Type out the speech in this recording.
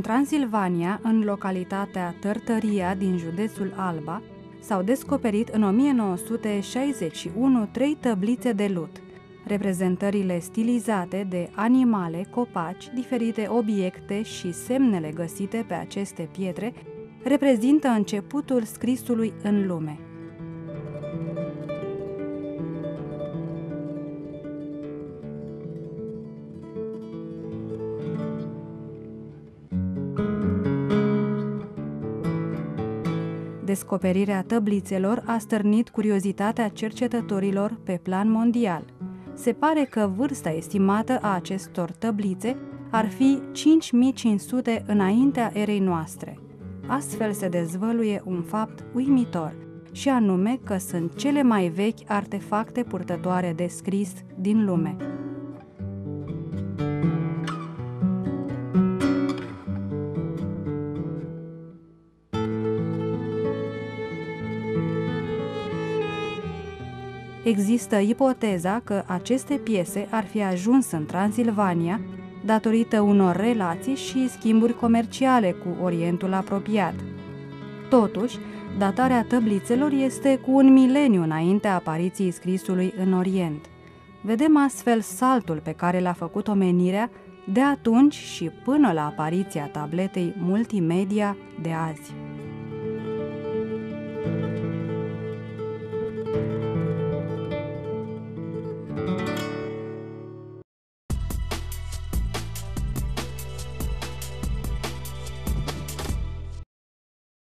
Transilvania, în localitatea Tărtăria din județul Alba, s-au descoperit în 1961 3 tăblițe de lut. Reprezentările stilizate de animale, copaci, diferite obiecte și semnele găsite pe aceste pietre reprezintă începutul scrisului în lume. Descoperirea tăblițelor a stârnit curiozitatea cercetătorilor pe plan mondial. Se pare că vârsta estimată a acestor tăblițe ar fi 5500 înaintea erei noastre. Astfel se dezvăluie un fapt uimitor, și anume că sunt cele mai vechi artefacte purtătoare de scris din lume. Există ipoteza că aceste piese ar fi ajuns în Transilvania datorită unor relații și schimburi comerciale cu Orientul apropiat. Totuși, datarea tăblițelor este cu 1 mileniu înaintea apariției scrisului în Orient. Vedem astfel saltul pe care l-a făcut omenirea de atunci și până la apariția tabletei multimedia de azi.